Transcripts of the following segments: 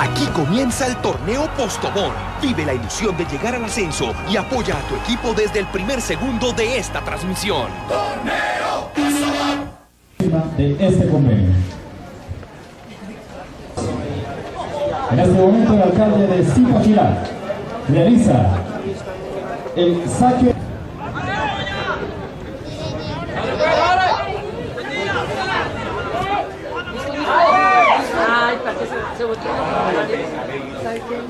Aquí comienza el torneo Postobón. Vive la ilusión de llegar al ascenso y apoya a tu equipo desde el primer segundo de esta transmisión. ¡Torneo Postobón! De este convenio. En este momento el alcalde de Zipaquirá realiza el saque. Ay, para que se voltee. ¿Sabes qué?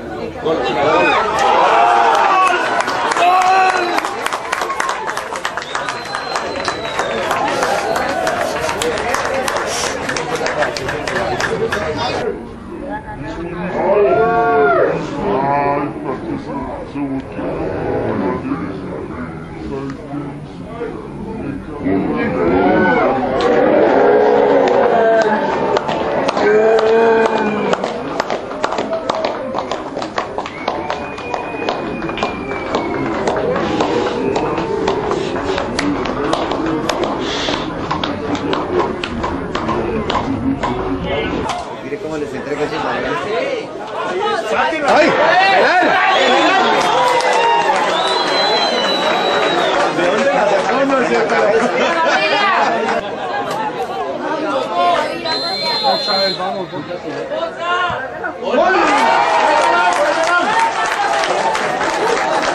Mire cómo les entrega ese balón. ¡Ay! ¿De dónde la sacó? No sé, Otra vez vamos, porque...